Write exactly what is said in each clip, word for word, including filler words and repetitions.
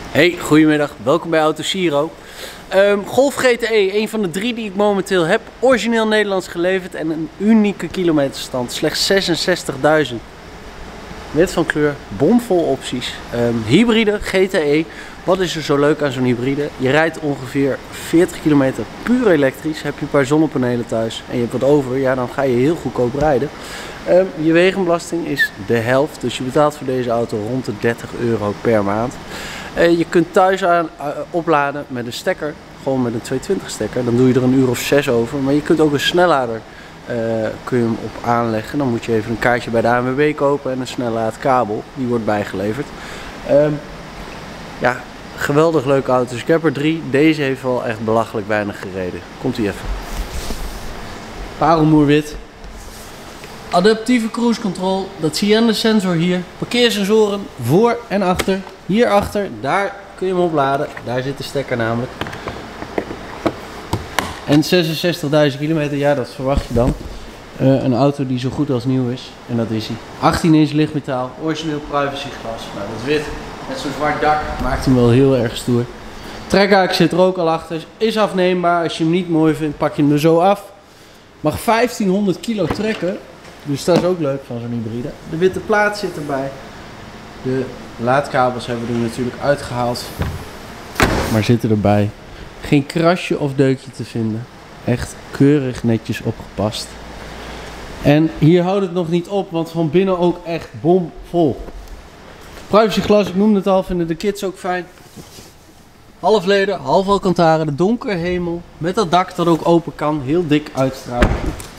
Hey, goedemiddag. Welkom bij Autosiro. Um, Golf G T E, een van de drie die ik momenteel heb. Origineel Nederlands geleverd en een unieke kilometerstand. Slechts zesenzestigduizend. Wit van kleur, bomvol opties. Um, hybride, G T E. Wat is er zo leuk aan zo'n hybride? Je rijdt ongeveer veertig kilometer puur elektrisch. Heb je een paar zonnepanelen thuis en je hebt wat over, ja, dan ga je heel goedkoop rijden. Um, je wegenbelasting is de helft, dus je betaalt voor deze auto rond de dertig euro per maand. Uh, je kunt thuis aan, uh, opladen met een stekker, gewoon met een tweehonderdtwintig stekker. Dan doe je er een uur of zes over. Maar je kunt ook een snellader uh, kun je hem op aanleggen. Dan moet je even een kaartje bij de A N W B kopen en een snellaadkabel. Die wordt bijgeleverd. Um, ja, geweldig leuke auto's. Ik heb er drie. Deze heeft wel echt belachelijk weinig gereden. Komt ie even. Parelmoerwit. Adaptieve cruise control, dat zie je aan de sensor hier. Parkeersensoren voor en achter. Hierachter, daar kun je hem opladen. Daar zit de stekker namelijk. En zesenzestigduizend kilometer, ja, dat verwacht je dan. Uh, een auto die zo goed als nieuw is. En dat is hij. achttien inch lichtmetaal, origineel privacyglas. Nou, dat wit met zo'n zwart dak maakt hem wel heel erg stoer. Trekhaak zit er ook al achter. Is afneembaar. Als je hem niet mooi vindt, pak je hem er zo af. Mag vijftienhonderd kilo trekken. Dus dat is ook leuk van zo'n hybride. De witte plaat zit erbij. De laadkabels hebben we er natuurlijk uitgehaald. Maar zitten erbij. Geen krasje of deukje te vinden. Echt keurig netjes opgepast. En hier houdt het nog niet op, want van binnen ook echt bomvol. Privacyglas, ik noemde het al, vinden de kids ook fijn. Half leder, half alcantara, de donkere hemel. Met dat dak dat ook open kan, heel dik uitstralen.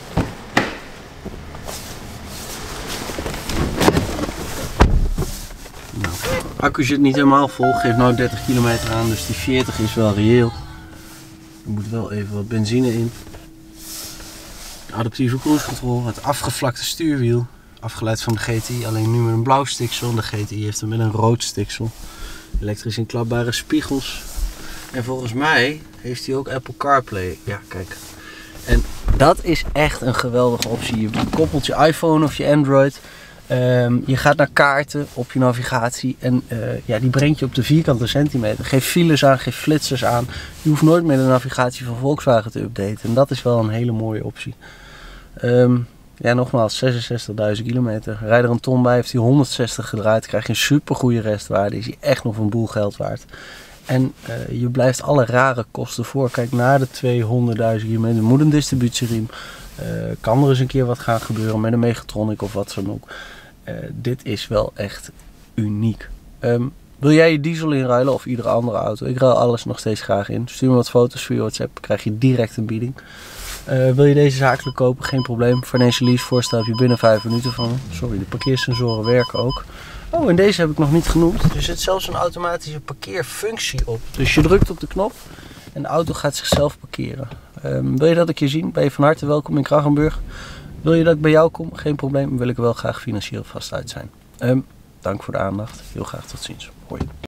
Accu zit niet helemaal vol, geeft nou dertig kilometer aan, dus die veertig is wel reëel. Er moet wel even wat benzine in. Adaptieve cruise control, het afgevlakte stuurwiel. Afgeleid van de G T I, alleen nu met een blauw stiksel. De G T I heeft hem met een rood stiksel. Elektrisch inklapbare spiegels. En volgens mij heeft hij ook Apple CarPlay. Ja, kijk. En dat is echt een geweldige optie. Je koppelt je iPhone of je Android. Um, je gaat naar kaarten op je navigatie en uh, ja, die brengt je op de vierkante centimeter. Geef files aan, geef flitsers aan. Je hoeft nooit meer de navigatie van Volkswagen te updaten. En dat is wel een hele mooie optie. Um, ja, nogmaals, zesenzestigduizend kilometer. Rijd er een ton bij, heeft hij honderdzestig gedraaid. Krijg je een super goede restwaarde. Is hij echt nog een boel geld waard. En uh, je blijft alle rare kosten voor. Kijk, na de tweehonderdduizend kilometer moet een distributieriem. Uh, kan er eens een keer wat gaan gebeuren met een Mechatronic of wat dan ook. Uh, dit is wel echt uniek. Um, wil jij je diesel inruilen of iedere andere auto? Ik ruil alles nog steeds graag in. Stuur me wat foto's via WhatsApp, krijg je direct een bieding. Uh, wil je deze zakelijk kopen? Geen probleem. Financial lease voorstel heb je binnen vijf minuten van me. Sorry, de parkeersensoren werken ook. Oh, en deze heb ik nog niet genoemd. Er zit zelfs een automatische parkeerfunctie op. Dus je drukt op de knop en de auto gaat zichzelf parkeren. Um, wil je dat een keer zien? Ben je van harte welkom in Krachenburg. Wil je dat ik bij jou kom? Geen probleem. Wil ik er wel graag financieel vast uit zijn. Um, dank voor de aandacht. Heel graag tot ziens. Hoi.